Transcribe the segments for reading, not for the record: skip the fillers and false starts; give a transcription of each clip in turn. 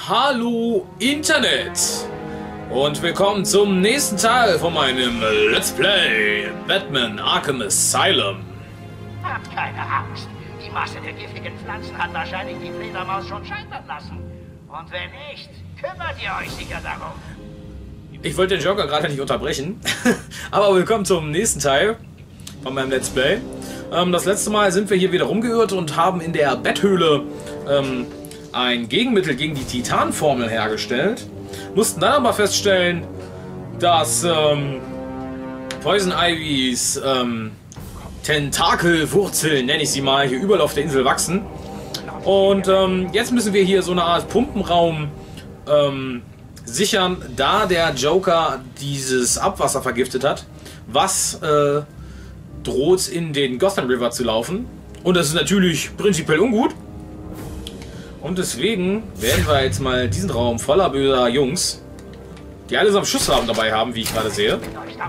Hallo Internet und willkommen zum nächsten Teil von meinem Let's Play Batman Arkham Asylum. Habt keine Angst. Die Masse der giftigen Pflanzen hat wahrscheinlich die Fledermaus schon scheitern lassen. Und wenn nicht, kümmert ihr euch sicher darum. Ich wollte den Joker gerade nicht unterbrechen, aber willkommen zum nächsten Teil von meinem Let's Play. Das letzte Mal sind wir hier wieder rumgeirrt und haben in der Betthöhle ein Gegenmittel gegen die Titanformel hergestellt. Mussten dann aber feststellen, dass Poison Ivys Tentakelwurzeln, nenne ich sie mal, hier überall auf der Insel wachsen. Und jetzt müssen wir hier so eine Art Pumpenraum sichern, da der Joker dieses Abwasser vergiftet hat, was droht in den Gotham River zu laufen. Und das ist natürlich prinzipiell ungut. Und deswegen werden wir jetzt mal diesen Raum voller böser Jungs, die allesamt Schusswaffen dabei haben, wie ich gerade sehe,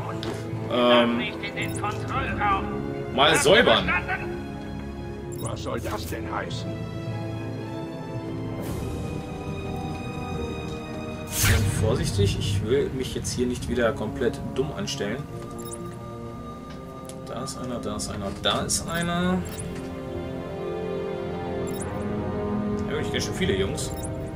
mal säubern. Was soll das denn heißen? Vorsichtig, ich will mich jetzt hier nicht wieder komplett dumm anstellen. Da ist einer, da ist einer, da ist einer. Ja, ich kenne schon viele Jungs.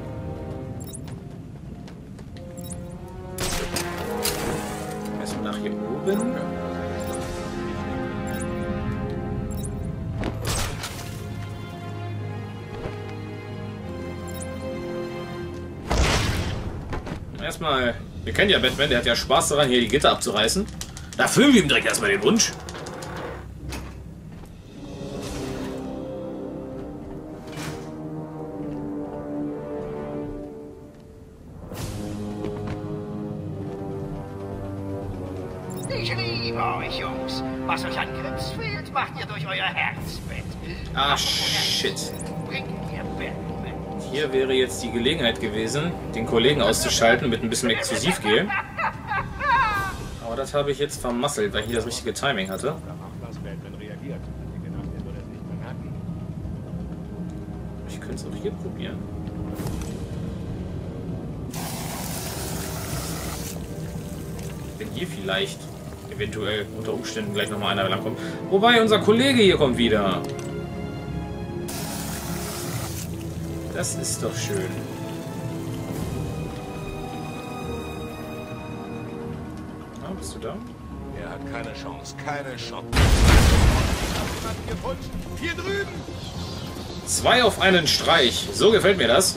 Erstmal nach hier oben. Erstmal, wir kennen ja Batman, der hat ja Spaß daran, hier die Gitter abzureißen. Da füllen wir ihm direkt erstmal den Wunsch. Ich liebe euch, Jungs. Was euch an Grips fehlt, macht ihr durch euer Herzbett. Ah, shit. Bringt ihr Batman. Hier wäre jetzt die Gelegenheit gewesen, den Kollegen auszuschalten mit ein bisschen Exklusivgel. Aber das habe ich jetzt vermasselt, weil ich nicht das richtige Timing hatte. Ich könnte es auch hier probieren. Wenn hier vielleicht eventuell unter Umständen gleich nochmal einer langkommt. Wobei unser Kollege hier kommt wieder. Das ist doch schön. Ah, bist du da? Er hat keine Chance, keine Chance. Hier drüben! 2 auf einen Streich. So gefällt mir das.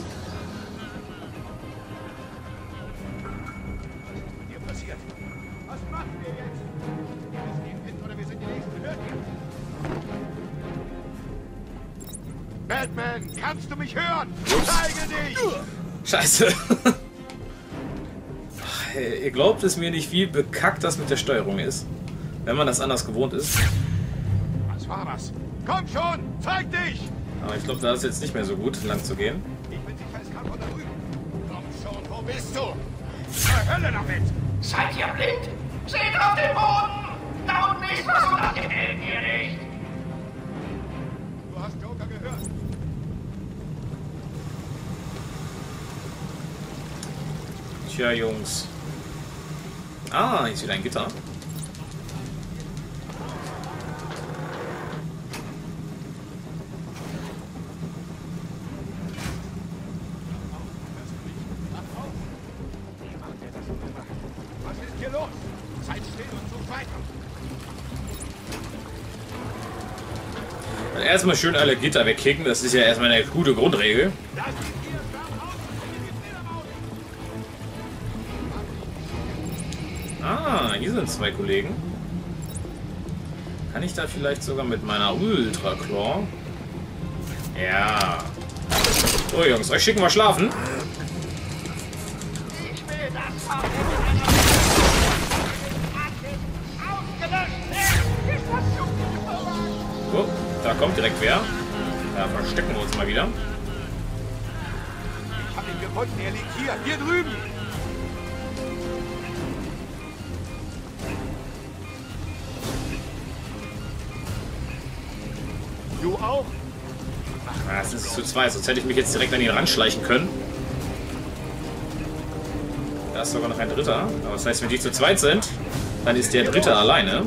Hier passiert. Was machen wir jetzt? Wir gehen hin oder wir sind die Nächsten. Hört ihr? Batman, kannst du mich hören? Zeige dich! Scheiße. Ach, ey, ihr glaubt es mir nicht, wie bekackt das mit der Steuerung ist. Wenn man das anders gewohnt ist. Was war das? Komm schon, zeig dich! Aber ich glaube, da ist jetzt nicht mehr so gut, lang zu gehen. Ich bin sie festkam von da drüben. Komm schon, wo bist du? Zur Hölle damit! Seid ihr blind? Seht auf den Boden! Da unten ist was und das gefällt mir nicht. Du hast Joker gehört. Tja, Jungs. Ah, hier ist wieder ein Gitter. Was ist hier los? Zeit still und sucht weiter. Dann erstmal schön alle Gitter wegkicken, das ist ja erstmal eine gute Grundregel. Lass ihn hier, hör auf! Die Fledermaus! Ah, hier sind 2 Kollegen. Kann ich da vielleicht sogar mit meiner Ultra Claw? Ja. So, Jungs, euch schicken wir schlafen. Ich will das Haus ausgelöscht werden. Ist das so? So, da kommt direkt wer. Da verstecken wir uns mal wieder. Ich hab ihn gefunden, er liegt hier drüben! Du auch? Ah, es ist zu 2, sonst hätte ich mich jetzt direkt an ihn ranschleichen können. ist sogar noch ein dritter. Aber das heißt, wenn die zu zweit sind, dann ist der dritte alleine.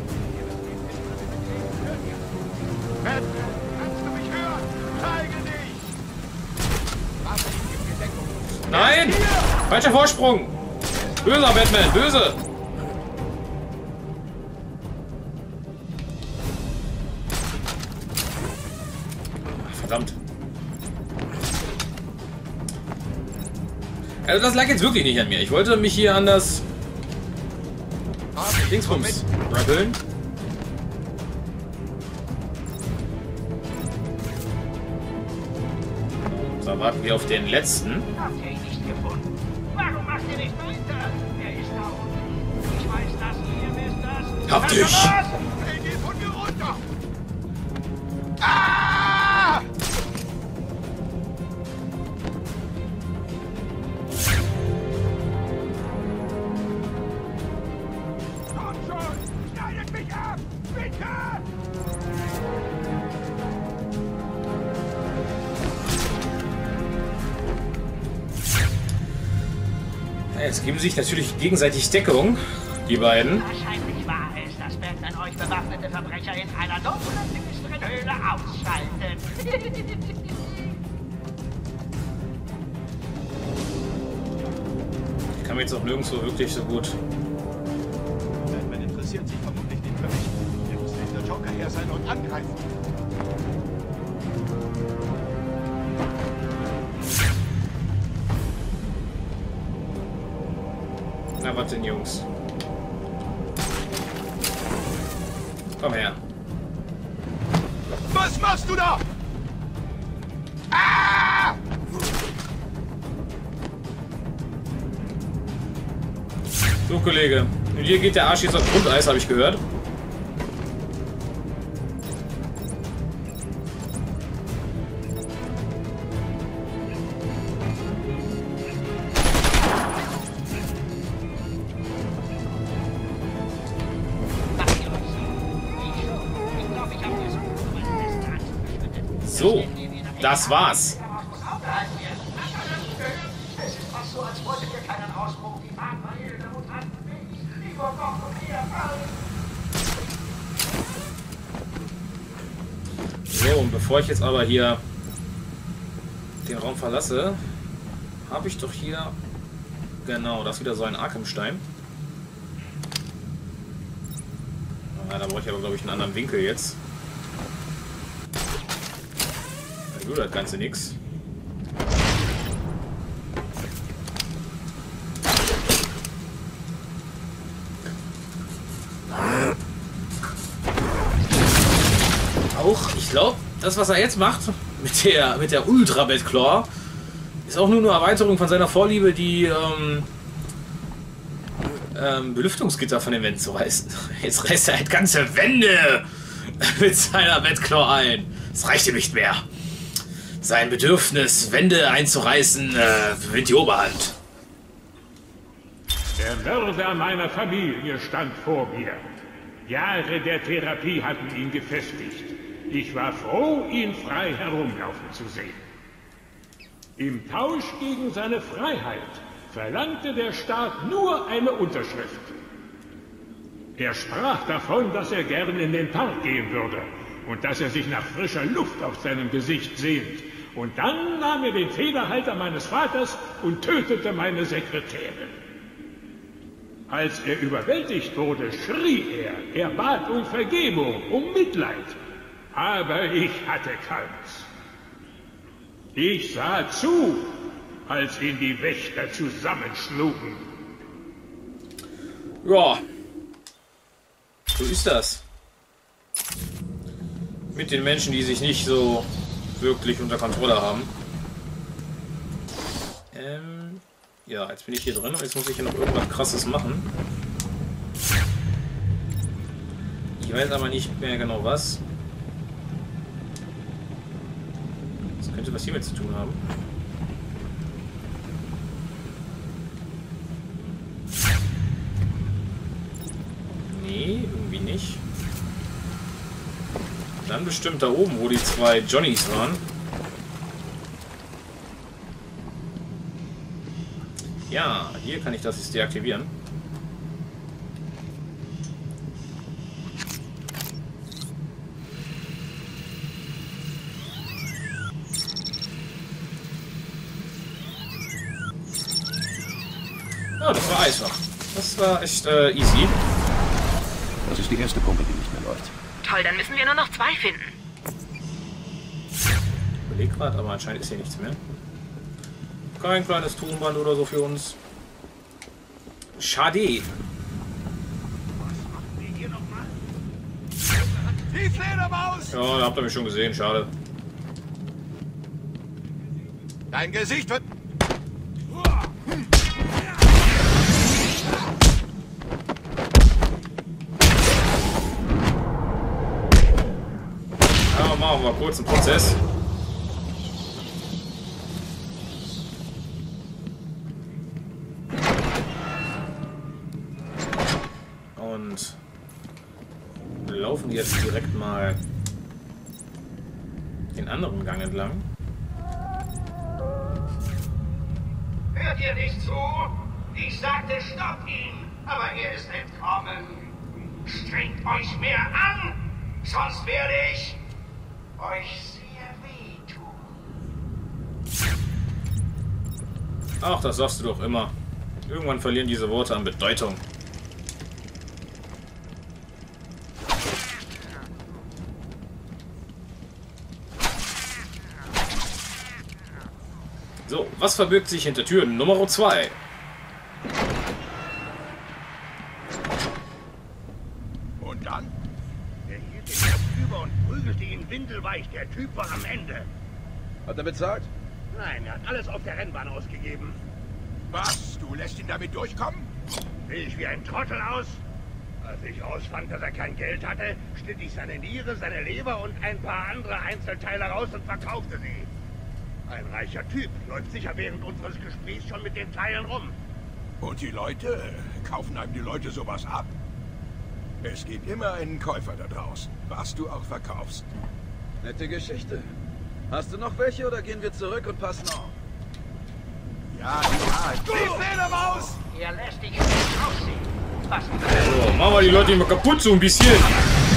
Batman, kannst du mich hören? Zeige dich! Warte, ich gebe dir Deckung. Nein! Falscher Vorsprung! Böser Batman, böse! Ach, verdammt. Also das lag jetzt wirklich nicht an mir. Ich wollte mich hier an das Dingsbums rappeln. Da warten wir auf den letzten. Habt ihr ihn nicht gefunden? Warum macht ihr nicht weiter? Er ist da unten. Ich weiß das, ihr wisst das. Hab dich! Hey, geh von mir runter! Ah! Komm schon! Schneidet mich ab! Bitte! Ja, jetzt geben sich natürlich gegenseitig Deckung, die beiden. Wahrscheinlich war es, dass Batman euch bewaffnete Verbrecher in einer dunklen, düsteren Höhle ausschaltet. Ich kann mir jetzt auch nirgendwo wirklich so gut. Batman interessiert sich vermutlich nicht für mich. Er muss nicht der Joker her sein und angreifen. Na, was denn, Jungs? Komm her. Was machst du da? Ah! So, Kollege. Und hier geht der Arsch jetzt auf Grundeis, habe ich gehört. Macht ihr euch ich glaube, ich habe mir so mein Bestes angeschüttet. So, das war's. Es ist fast so, als wolltet ihr keinen Ausbruch. Die Fahrtbarriere und hatten mich. Ich war doch von mir fallen. So, und bevor ich jetzt aber hier den Raum verlasse, habe ich doch hier... Genau, das ist wieder so ein Arkham-Stein. Ja, da brauche ich aber, glaube ich, einen anderen Winkel jetzt. Da tut das Ganze nix. Auch, ich glaube, das, was er jetzt macht mit der Ultra Batclaw, ist auch nur eine Erweiterung von seiner Vorliebe, die Belüftungsgitter von den Wänden zu reißen. Jetzt reißt er halt ganze Wände mit seiner Batclaw ein. Das reicht ihm nicht mehr. Sein Bedürfnis, Wände einzureißen, gewinnt die Oberhand. Der Mörder meiner Familie stand vor mir. Jahre der Therapie hatten ihn gefestigt. Ich war froh, ihn frei herumlaufen zu sehen. Im Tausch gegen seine Freiheit verlangte der Staat nur eine Unterschrift. Er sprach davon, dass er gern in den Park gehen würde und dass er sich nach frischer Luft auf seinem Gesicht sehnt. Und dann nahm er den Federhalter meines Vaters und tötete meine Sekretärin. Als er überwältigt wurde, schrie er. Er bat um Vergebung, um Mitleid. Aber ich hatte keins. Ich sah zu, als ihn die Wächter zusammenschlugen. Ja, so ist das. Mit den Menschen, die sich nicht so wirklich unter Kontrolle haben. Ja, jetzt bin ich hier drin und jetzt muss ich hier noch irgendwas Krasses machen. Ich weiß aber nicht mehr genau was. Das könnte was hiermit zu tun haben. Nee, irgendwie nicht. Dann bestimmt da oben, wo die zwei Johnnies waren. Ja, hier kann ich das jetzt deaktivieren. Oh, das war einfach. Das war echt easy. Das ist die erste Pumpe, die nicht mehr läuft. Toll, dann müssen wir nur noch 2 finden. Ich überleg gerade, aber anscheinend ist hier nichts mehr. Kein kleines Tonband oder so für uns. Schade. Die Fledermaus! Ja, habt ihr mich schon gesehen, schade. Dein Gesicht wird... Ja, machen wir kurz einen Prozess. Und laufen jetzt direkt mal den anderen Gang entlang. Hört ihr nicht zu? Ich sagte, stopp ihn, aber er ist entkommen. Strengt euch mehr an, sonst werde ich euch sehr wehtun. Ach, das sagst du doch immer. Irgendwann verlieren diese Worte an Bedeutung. So, was verbirgt sich hinter Tür Nummer 2? Und dann? Er hielt den Kopf über und prügelte ihn windelweich. Der Typ war am Ende. Hat er bezahlt? Nein, er hat alles auf der Rennbahn ausgegeben. Was? Du lässt ihn damit durchkommen? Sehe ich wie ein Trottel aus? Als ich rausfand, dass er kein Geld hatte, schnitt ich seine Niere, seine Leber und ein paar andere Einzelteile raus und verkaufte sie. Ein reicher Typ läuft sicher während unseres Gesprächs schon mit den Teilen rum. Und die Leute? Kaufen einem die Leute sowas ab? Es gibt immer einen Käufer da draußen, was du auch verkaufst. Nette Geschichte. Hast du noch welche oder gehen wir zurück und passen auf? Ja, ja, die Fledermaus! Er lässt dich nicht aussehen. Was So, machen wir die Leute immer kaputt so ein bisschen. Ihr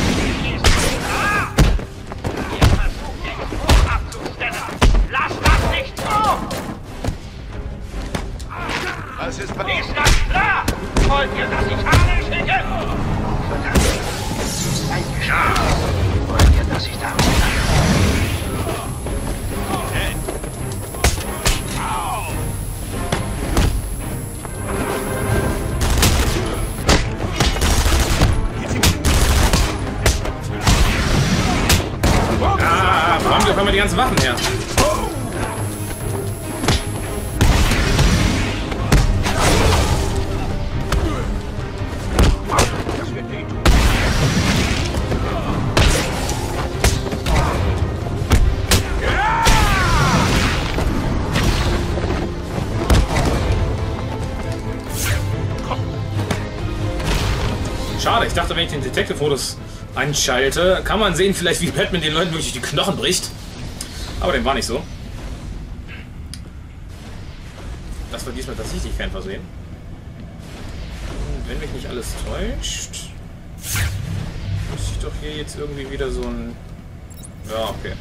versucht den Spruch abzustellen. Lasst das nicht zu! Was ist Ist das klar? Wollt ihr, dass ich Hagel schicke? Seid gespannt. Wollt ihr, dass ich da Wo haben wir die ganzen Waffen her? Das wird wehtun. Schade, ich dachte, wenn ich den Detective-Modus einschalte, kann man sehen, vielleicht wie Batman den Leuten wirklich die Knochen bricht. Aber dem war nicht so. Das war diesmal tatsächlich kein Versehen. Wenn mich nicht alles täuscht, müsste ich doch hier jetzt irgendwie wieder so ein... Ja, okay.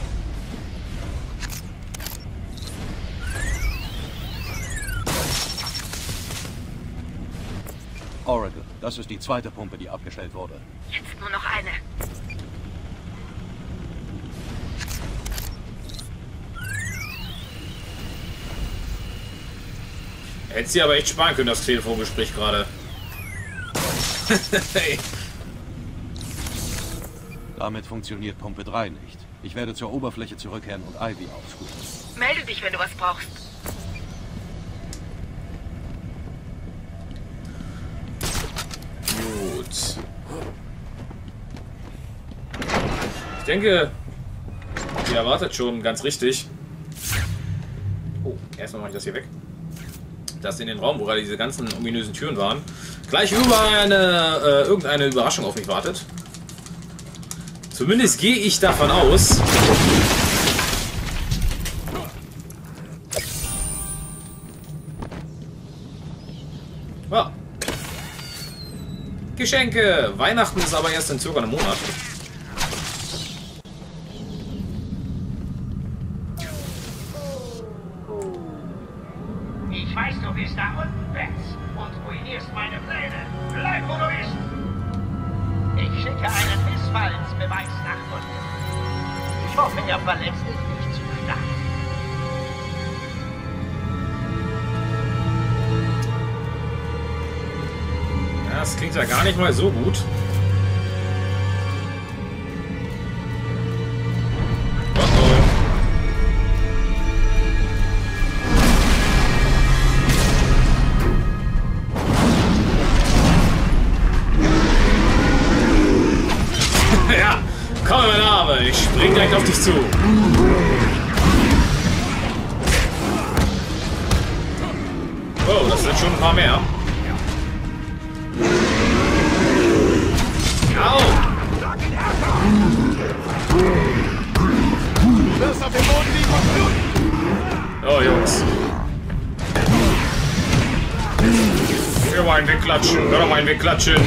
Oracle, das ist die zweite Pumpe, die abgestellt wurde. Jetzt nur noch eine. Hätte sie aber echt sparen können, das Telefongespräch gerade. Hey. Damit funktioniert Pumpe 3 nicht. Ich werde zur Oberfläche zurückkehren und Ivy aufsuchen. Melde dich, wenn du was brauchst. Gut. Ich denke, ihr erwartet schon ganz richtig. Oh, erstmal mache ich das hier weg. Dass in den Raum, wo gerade diese ganzen ominösen Türen waren, gleich über irgendeine Überraschung auf mich wartet. Zumindest gehe ich davon aus. Geschenke! Weihnachten ist aber erst in circa einem Monat. Ich weiß, du bist da unten, Bets, und ruinierst meine Pläne. Bleib, wo du bist. Ich schicke einen Missfallensbeweis nach unten. Ich hoffe, er verletzt dich nicht zu stark. Ja, das klingt ja gar nicht mal so gut. Ja, komm, mein Arme, ich spring direkt auf dich zu. Oh, das sind schon ein paar mehr. Au! Oh, Jungs. Wir wollen wegklatschen, wir wollen wegklatschen.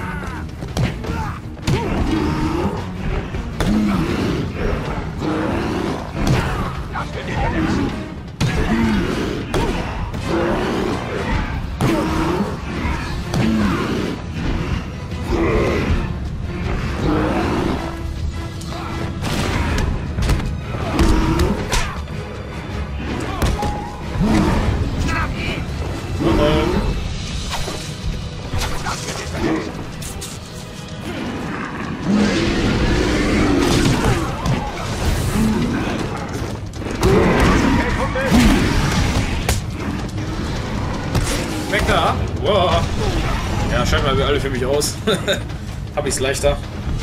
Weg da! Wow. Ja, scheinbar wir alle für mich aus. Hab ich's leichter.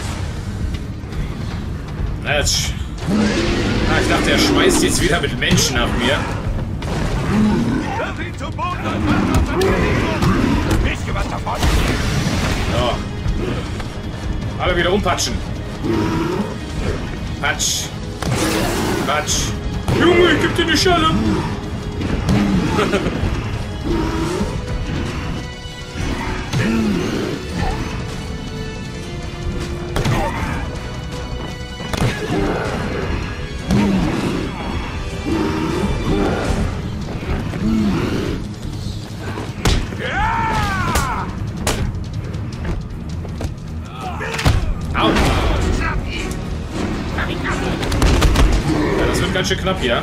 Na, jetzt. Ah, ich dachte, er schmeißt jetzt wieder mit Menschen nach mir. So. Alle wieder umpatschen. Patsch. Patsch. Junge, ich geb dir die Schelle. Au! Ja, das wird ganz schön knapp hier.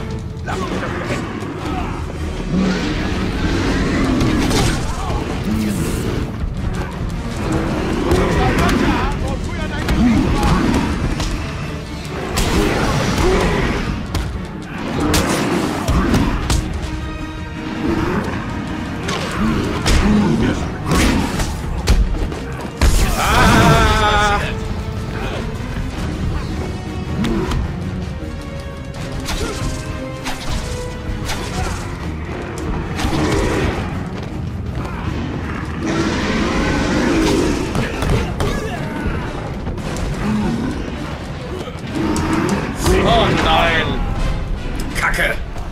Oh nein! Kacke!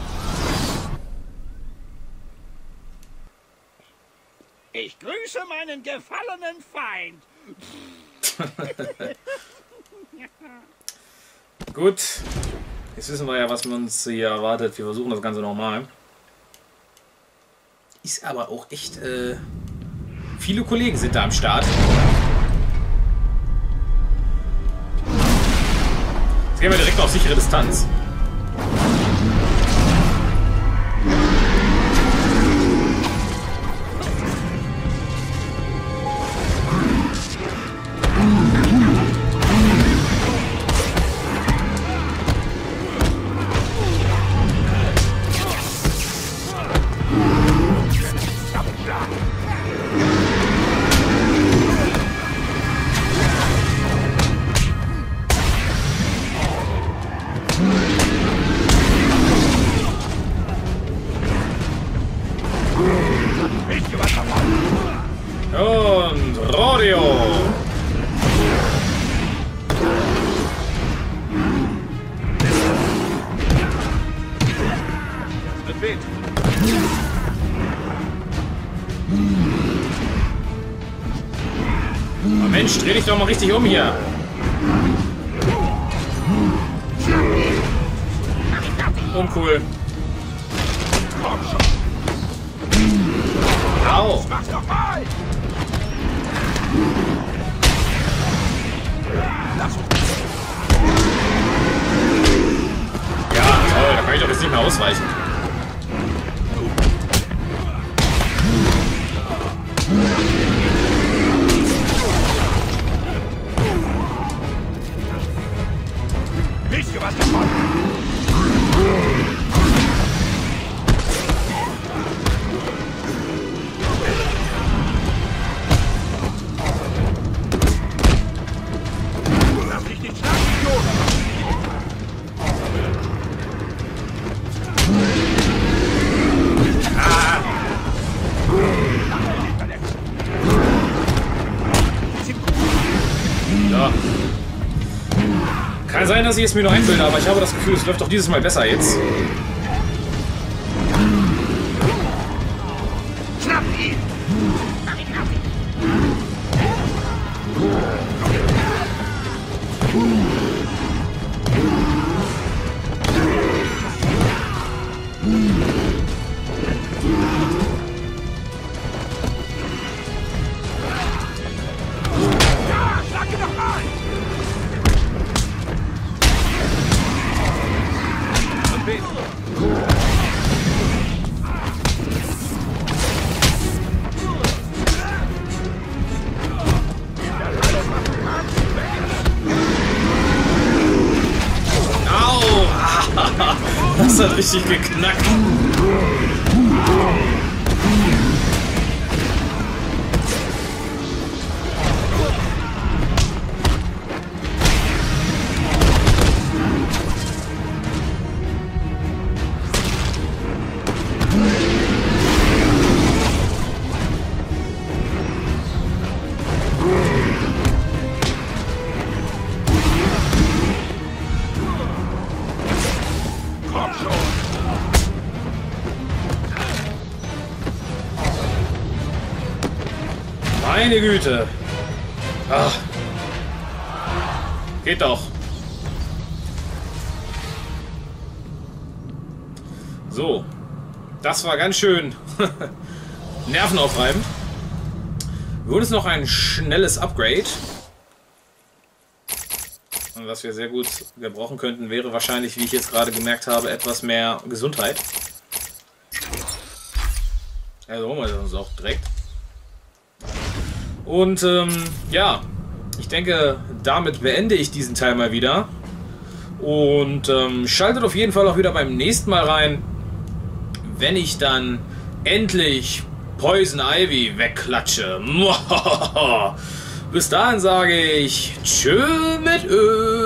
Ich grüße meinen gefallenen Feind. Gut. Jetzt wissen wir ja, was uns hier erwartet. Wir versuchen das Ganze nochmal. Ist aber auch echt... viele Kollegen sind da am Start. Jetzt gehen wir direkt auf sichere Distanz. Und Rodeo! Mit Wind. Mensch, dreh dich doch mal richtig um hier. Uncool. Au. Mach doch mal! Ja, toll, da kann ich doch jetzt nicht mehr ausweichen. Wisst ihr was davon? Lass dich nicht schlagen, Idiot! Ja. Kann sein, dass ich es mir nur einbilde, aber ich habe das Gefühl, es läuft doch dieses Mal besser jetzt. Schnapp ihn! Ja, schlag ihn doch mal! Au! Das hat richtig geknackt. Komm schon! Meine Güte. Ach. Geht doch. So. Das war ganz schön nervenaufreibend. Wir holen uns noch ein schnelles Upgrade. Und was wir sehr gut gebrauchen könnten, wäre wahrscheinlich, wie ich jetzt gerade gemerkt habe, etwas mehr Gesundheit. Also holen wir das uns auch direkt. Und ja, ich denke, damit beende ich diesen Teil mal wieder. Und schaltet auf jeden Fall auch wieder beim nächsten Mal rein, wenn ich dann endlich Poison Ivy wegklatsche. Bis dahin sage ich tschö mit Ö.